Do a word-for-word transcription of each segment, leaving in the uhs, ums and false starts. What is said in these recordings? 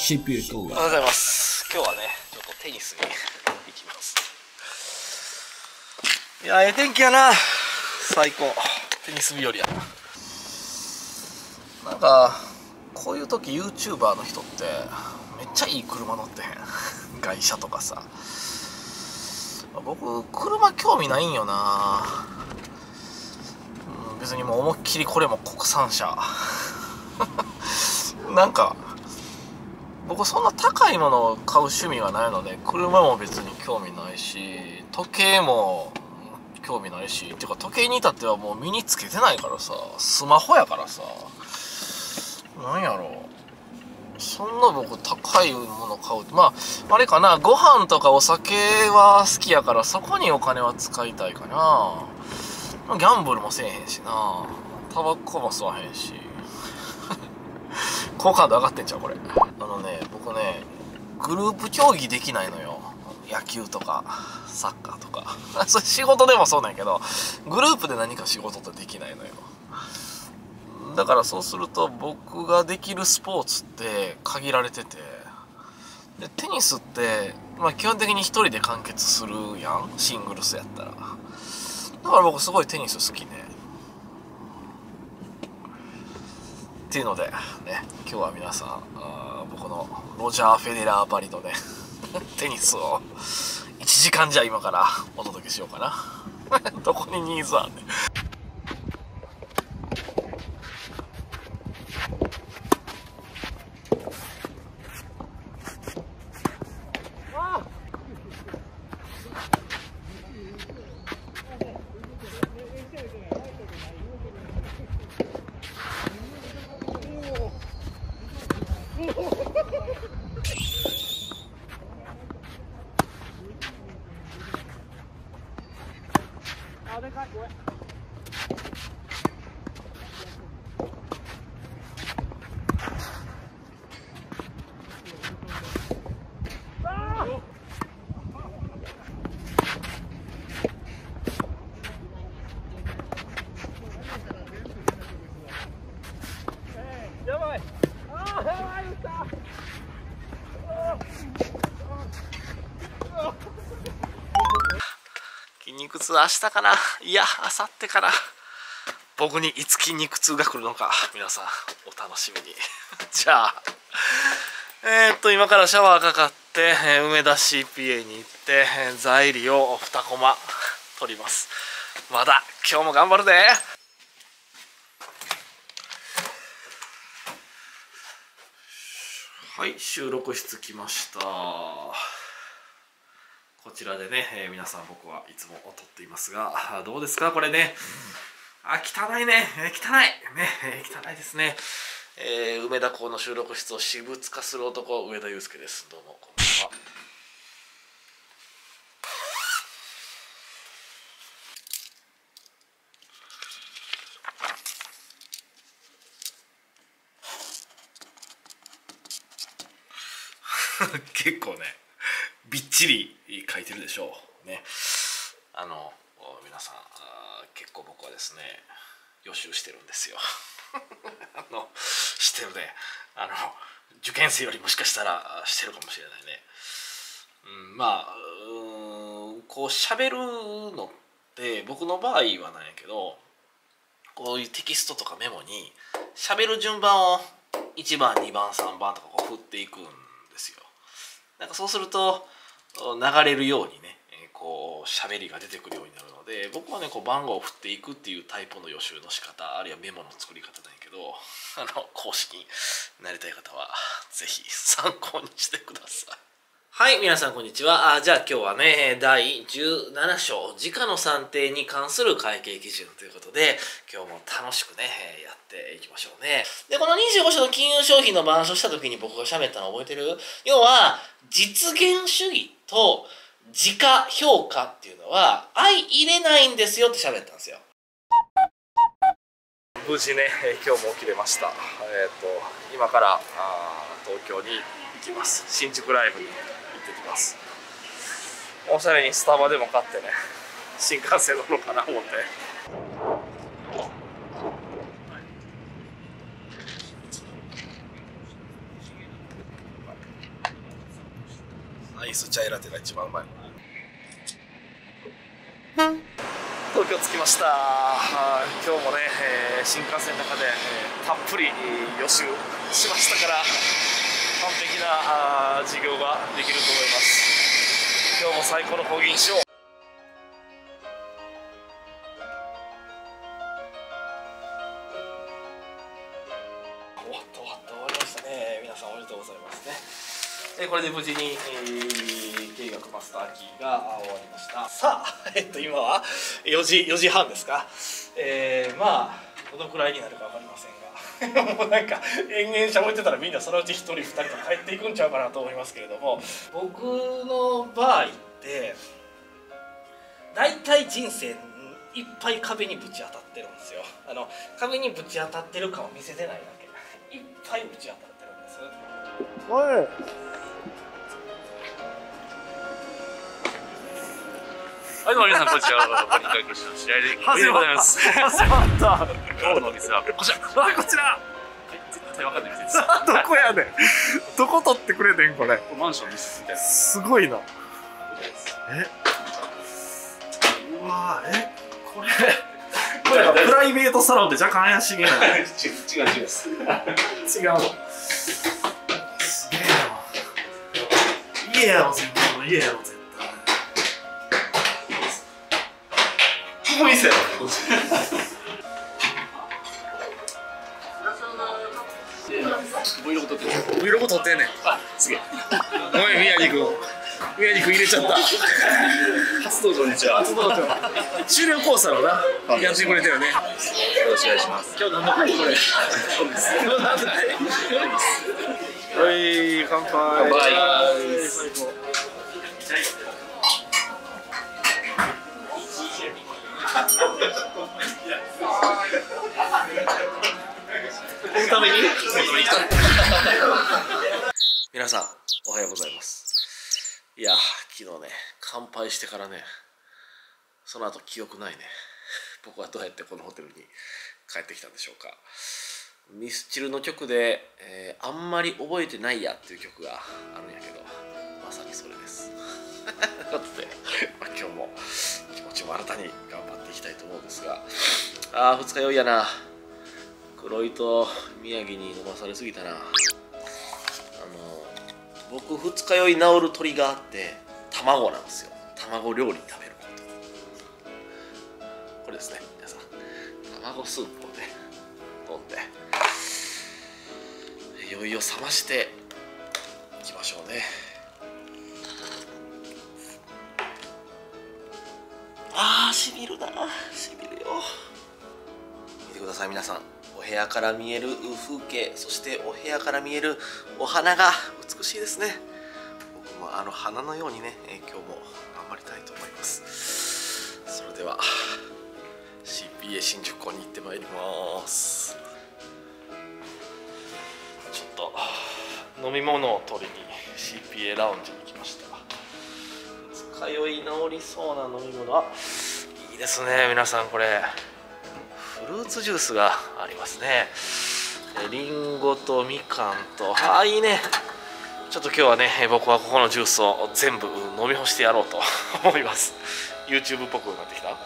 シーピーエー 動画。 おはようございます。今日はね、ちょっとテニスに行きます。いや、ええ天気やな。最高。テニス日和やな。なんかこういう時 ユーチューバー の人ってめっちゃいい車乗ってへん外車とかさ。僕車興味ないんよな。うん、別にもう思いっきりこれも国産車なんか僕そんな高いものを買う趣味がないので、車も別に興味ないし、時計も興味ないし、っていうか時計に至ってはもう身につけてないからさ、スマホやからさ、なんやろう、そんな僕高いもの買う、まああれかな、ご飯とかお酒は好きやからそこにお金は使いたいかな。ギャンブルもせえへんしな、タバコも吸わへんし好感度上がってんちゃうこれ。あのね、僕ねグループ競技できないのよ。野球とかサッカーとかそれ仕事でもそうなんやけど、グループで何か仕事ってできないのよ。だからそうすると僕ができるスポーツって限られてて、でテニスって、まあ、基本的に一人で完結するやん、シングルスやったら。だから僕すごいテニス好きね。っていうのでね、今日は皆さんあ僕のロジャー・フェデラーばりのねテニスをいちじかんじゃ今からお届けしようかなどこにニーズあんねん。あ、でかい、これ。やばい。あー、やばい、打った。筋肉痛明日かな、いや明後日かな。僕にいつ筋肉痛が来るのか皆さんお楽しみにじゃあえー、っと今からシャワーかかって、えー、梅田 シーピーエー に行って、えー、材料をにコマ取ります。まだ今日も頑張るで。はい、収録室来ました。こちらでね、えー、皆さん僕はいつも撮っていますが、どうですかこれね。あ、汚いね、えー、汚いね、えー、汚いですね。えー、梅田港の収録室を私物化する男、上田祐介です。どうもこんばんは。結構ねびっちり書いてるでしょうね。あの皆さん結構僕はですね予習してるんですよあのしてるね。あの受験生よりもしかしたらしてるかもしれないね。うん、まあうーんこう喋るのって僕の場合はなんやけど、こういうテキストとかメモに喋る順番をいちばんにばんさんばんとかこう振っていくんですよ。なんかそうすると流れるようにね、こう喋りが出てくるようになるので、僕はねこう番号を振っていくっていうタイプの予習の仕方、あるいはメモの作り方なんやけど、あの講師になりたい方は是非参考にしてください。はい、皆さんこんにちは。あじゃあ今日はねだいじゅうなな章時価の算定に関する会計基準ということで、今日も楽しくねやっていきましょうね。でこのにじゅうご章の金融商品の板書した時に僕が喋ったの覚えてる？要は実現主義と時価評価っていうのは相入れないんですよって喋ったんですよ。無事ね今日も起きれました。えっと今からあ東京に行きます。新宿ライブに行ってきます。おしゃれにスタバでも買ってね、新幹線乗ろうかな思って。 スチャイラテが一番うまい。東京着きました。今日もね、えー、新幹線の中で、えー、たっぷり予習しましたから完璧なあ授業ができると思います。今日も最高の講義にしよう。終わった終わった終わりましたね。皆さんおめでとうございますね。えー、これで無事に、えー、経営学マスターキーが終わりました。さあ、えっと今はよじよじはんですか。えー、まあどのくらいになるか分かりませんがもうなんか延々喋ってたらみんなそのうちひとりふたりと帰っていくんちゃうかなと思いますけれども、僕の場合って大体人生いっぱい壁にぶち当たってるんですよ。あの壁にぶち当たってる感を見せてないだけ、いっぱいぶち当たってるんです。おい、 はい、どうも皆さんこんにちは。バニカイクルシの試合でおめでとうございます。 始まった。 今日のお店はこちら。 あ、こちら。 はい、絶対わかんない店です。 どこやねん。どこ取ってくれてんこれ。 マンションですみたいな。 すごいな。え。うわー、え、これ。これプライベートサロンって若干怪しげな。違う違う違うです。 違うの。すげえな。家やろ絶対。家やろ絶対。ここいいっすよ。 Vlog 撮ってる。 Vlog 撮ってんねん。 あ、すげえ。 ごめん、宮城君。宮城君入れちゃった。 初登場にじゃあ。 初登場。終了コースだろうな。やってくれたよね。 よろしくお願いします。 今日何の会これ。そうです。はい、乾杯。 乾杯。 最高。このために皆さんおはようございます。いや昨日ね乾杯してからねその後記憶ないね。僕はどうやってこのホテルに帰ってきたんでしょうか。ミスチルの曲で、えー、あんまり覚えてないやっていう曲があるんやけどまさにそれです。ということで、まあ、今日も気持ちも新たに頑張っていきたいと思うんですが、あー二日酔いやな。黒井と宮城に飲まされすぎたな。あの僕二日酔い治る鳥があって卵なんですよ。卵料理食べること、これですね。皆さん卵スープをね飲んでいよいよ冷ましていきましょうね。あーしみるな、しみるよ。見てください皆さん。お部屋から見える風景、そしてお部屋から見えるお花が美しいですね。僕もあの花のようにね今日も頑張りたいと思います。それでは シーピーエー 新宿港に行ってまいります。ちょっと飲み物を取りに シーピーエー ラウンジに来ました。二日酔い治りそうな飲み物、あ、いいですね皆さん。これフルーツジュースがありますね。リンゴとみかんと、ああいいね。ちょっと今日はね僕はここのジュースを全部飲み干してやろうと思います。 YouTube っぽくなってきた。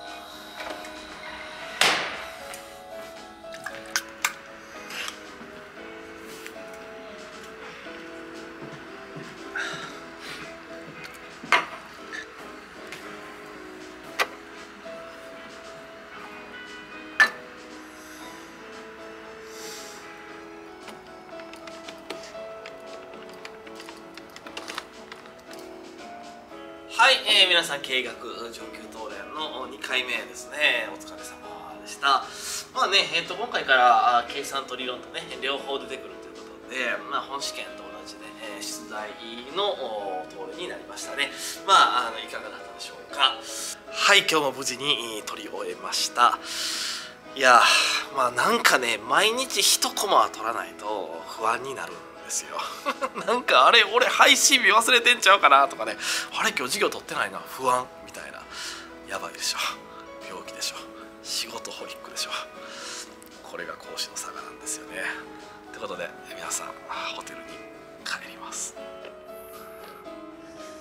はい、えー、皆さん経営学上級討論のにかいめですね。お疲れ様でした。まあね、えー、と今回から計算と理論とね両方出てくるということで、まあ、本試験と同じで、えー、出題の討論になりましたね。まあ、あのいかがだったでしょうか。はい、今日も無事に取り終えました。いやー、まあなんかね毎日一コマは取らないと不安になるんですよ。なんかあれ俺配信日忘れてんちゃうかなとかね、あれ今日授業取ってないな不安みたいな。やばいでしょ、病気でしょ、仕事ホリックでしょ。これが講師の差がなんですよね。ということで皆さんホテルに帰ります。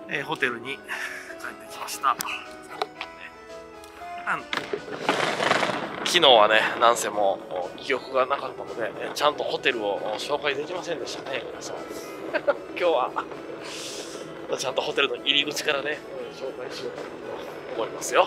えー、ホテルに帰ってきました。昨日はね、なんせも記憶がなかったので、ちゃんとホテルを紹介できませんでしたね。今日はちゃんとホテルの入り口からね、紹介しようと思いますよ。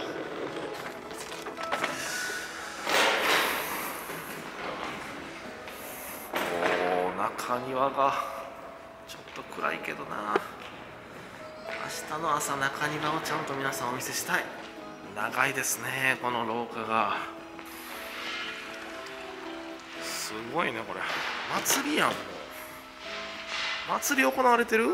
おー、中庭がちょっと暗いけどな。明日の朝、中庭をちゃんと皆さんお見せしたい。長いですね、この廊下が。すごいね、これ祭りやん。祭り行われてる？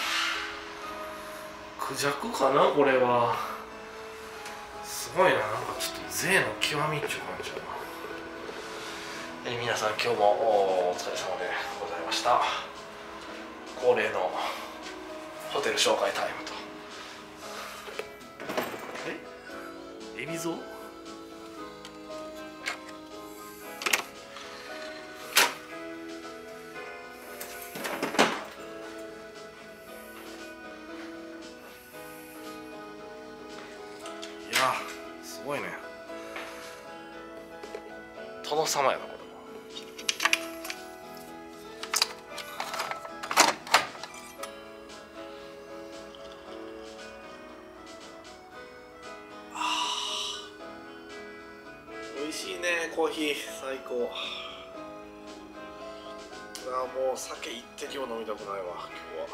クジャクかな、これは。すごいな、なんかちょっと贅の極みっちゅう感じだな。えー、皆さん今日もお疲れ様でございました。恒例のホテル紹介タイムと。え、海老蔵？いや、すごいね。殿様やな、これも。美味しいね、コーヒー最高。あー、もう酒一滴も飲みたくないわ、今日は。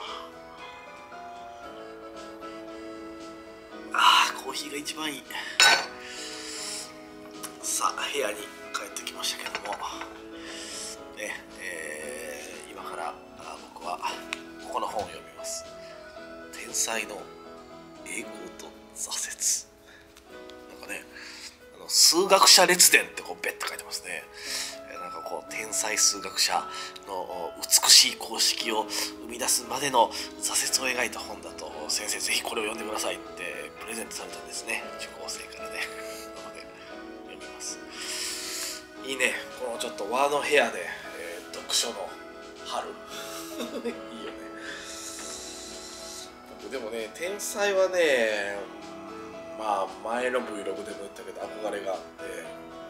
あー、コーヒーが一番いい。さあ、部屋に帰ってきましたけどもね、えー、今からあ僕はここの本を読みます。天才の栄光と挫折。なんかね、あの数学者列伝ってこうベッと書いてますね。なんかこう天才数学者の美しい公式を生み出すまでの挫折を描いた本だと、先生ぜひこれを読んでくださいってプレゼントされたんですね、受講生からね。なので読みます。いいね、このちょっと和の部屋で、えー、読書の春いいよね。僕でもね、天才はね、まあ前の ブイログ でも言ったけど憧れがあって、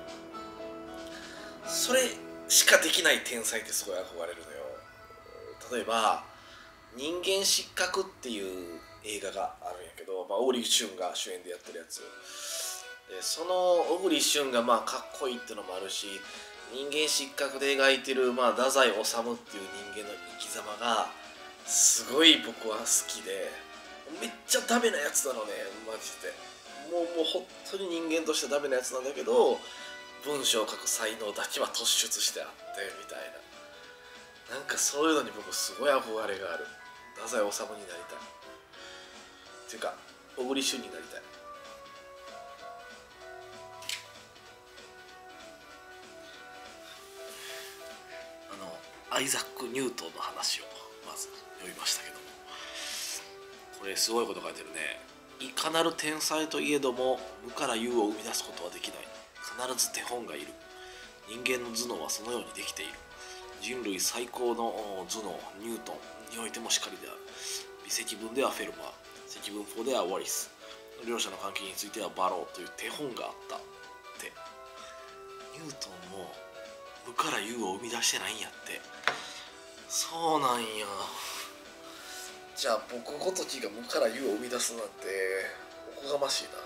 それしかできない天才ってすごい憧れるのよ。例えば人間失格っていう映画があるんやけど、まあ、小栗旬が主演でやってるやつで、その小栗旬がまあかっこいいっていうのもあるし、人間失格で描いてる、まあ、太宰治っていう人間の生き様がすごい僕は好きで、めっちゃダメなやつなのね、マジで。もうもう本当に人間としてダメなやつなんだけど、文章を書く才能だけは突出してあってみたいな、なんかそういうのに僕すごい憧れがある。太宰治になりたいっていうか小栗旬になりたい。あのアイザック・ニュートンの話をまず読みましたけども、これすごいこと書いてるね。いかなる天才といえども無から有を生み出すことはできない。必ず手本がいる。人間の頭脳はそのようにできている。人類最高の頭脳ニュートンにおいてもしかりである。微積分ではフェルマー、積分法ではワリス、両者の関係についてはバローという手本があったって。ニュートンも無から有を生み出してないんやって。そうなんや。じゃあ僕ごときが無から有を生み出すなんておこがましいな。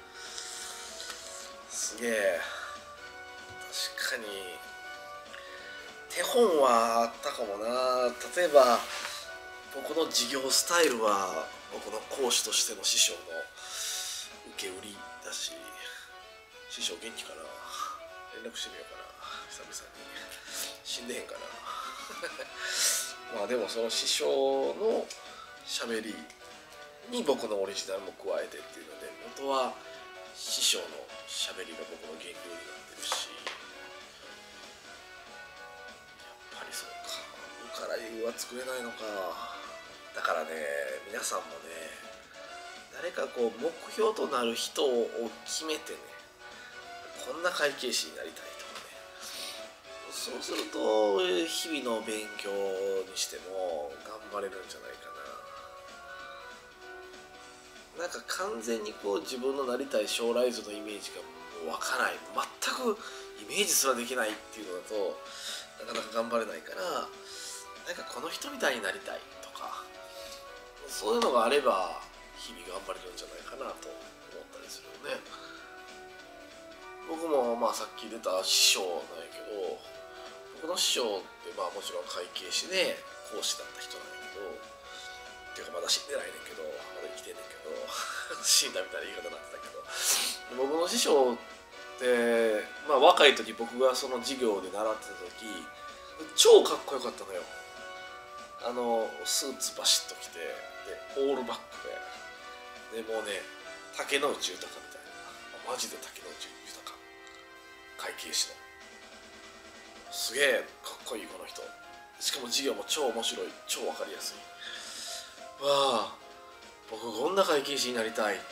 すげえ。確かに手本はあったかもな。例えば僕の授業スタイルは僕の講師としての師匠の受け売りだし、師匠元気かな、連絡してみようかな、久々に。死んでへんかなまあでもその師匠の喋りに僕のオリジナルも加えてっていうので、元は師匠の喋りが僕の原料になってるし、やっぱりそうか、無から有は作れないのか。だからね、皆さんもね、誰かこう目標となる人を決めてね、こんな会計士になりたいとかね、そうすると日々の勉強にしても頑張れるんじゃないかな。 なんか完全にこう自分のなりたい将来像のイメージがもう湧かない、全くイメージすらできないっていうのだとなかなか頑張れないから、なんかこの人みたいになりたいとか、そういうのがあれば日々頑張れるんじゃないかなと思ったりするよね。僕もまあさっき出た師匠なんやけど、僕の師匠ってまあもちろん会計士で講師だった人なんやけど、っていうかまだ死んでないねんけど、まだ生きてんねんけど死んだみたいな言い方になってたけど、僕の師匠ってまあ若い時、僕がその授業で習ってた時超かっこよかったのよ。あのスーツバシッと着て、でオールバックで、でもうね竹野内豊みたいな、マジで竹野内豊、会計士のすげえかっこいいこの人。しかも授業も超面白い、超わかりやすい。わあ、僕こんな会計士になりたいって、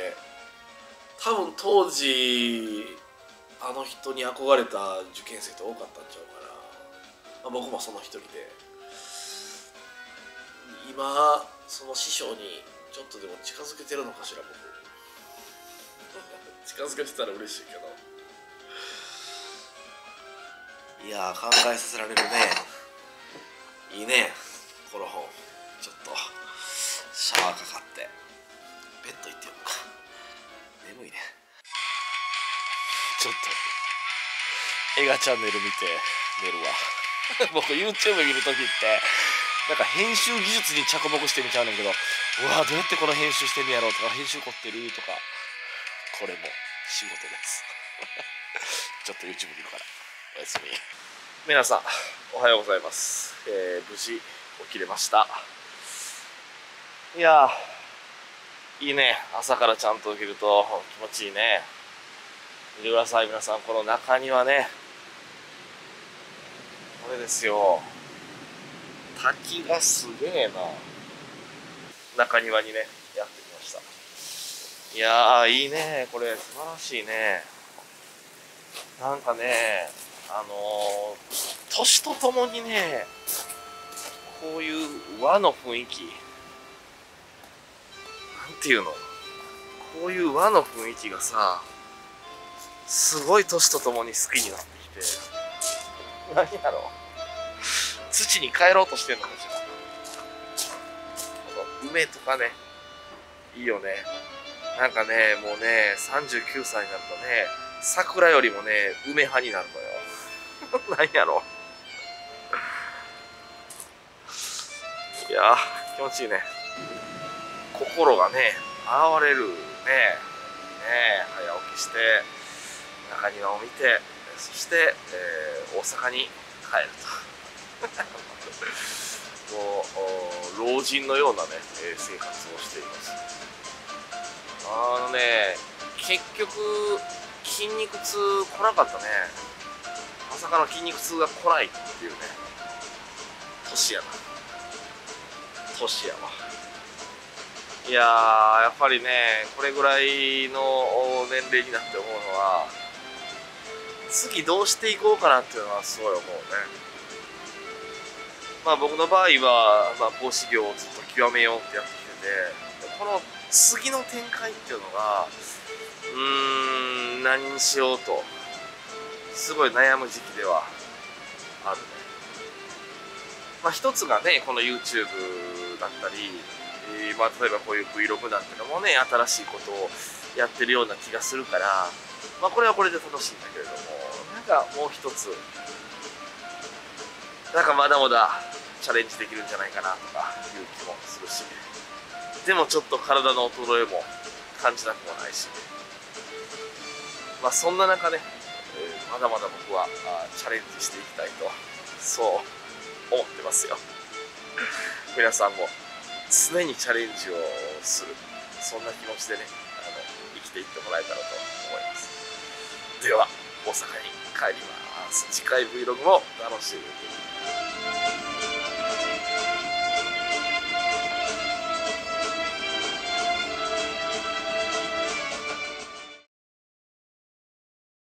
多分当時あの人に憧れた受験生って多かったんちゃうかな。まあ、僕もその一人で、今その師匠にちょっとでも近づけてるのかしら僕近づけてたら嬉しいけど、いやー考えさせられるね。いいねこの本。ちょっとシャワーかかってベッド行ってようか。眠いね。ちょっと映画チャンネル見て寝るわ僕 YouTube 見るときってなんか編集技術に着目してみちゃうねんけど、うわどうやってこの編集してんのやろうとか、編集凝ってるとか、これも仕事ですちょっと YouTube 見るから。おやすみ。皆さんおはようございます、えー、無事起きれました。いやーいいね、朝からちゃんと起きると気持ちいいね。見てください皆さん、この中庭ね、これですよ、滝がすげえな。中庭にねやってきました。いやーいいね、これ素晴らしいね。なんかね、あのー、年とともにね、こういう和の雰囲気、なんていうの、こういう和の雰囲気がさ、すごい年とともに好きになってきて、何やろ、土に帰ろうとしてんのかしら。この梅とかね、いいよね。なんかね、もうね、さんじゅうきゅうさいになるとね、桜よりもね、梅派になるのよ。何やろ。いやー、気持ちいいね。心がね、洗われるね。ねえ、早起きして、中庭を見て、そして、えー、大阪に帰ると。もう、老人のようなね、生活をしています。あのね、結局、筋肉痛来なかったね。まさかの筋肉痛が来ないっていうね。年やな。年やわ。いやー、やっぱりね、これぐらいの年齢になって思うのは、次どうしていこうかなっていうのはすごい思うね。まあ僕の場合は、まあ、講師業をずっと極めようってやってきてて、この次の展開っていうのが、うーん、何にしようと、すごい悩む時期ではあるね。まあ一つがね、この YouTube だったり、えー、まあ例えばこういう Vlog なんてのもね、新しいことをやってるような気がするから、まあこれはこれで楽しいんだけれども、なんかもう一つ、なんかまだまだチャレンジできるんじゃないかなとかいう気もするし、でもちょっと体の衰えも感じなくもないし、まあそんな中ね、えー、まだまだ僕はチャレンジしていきたいと、そう思ってますよ。皆さんも常にチャレンジをする、そんな気持ちでね、あの生きていってもらえたらと思います。では大阪に帰ります。次回 Vlog も楽しみに。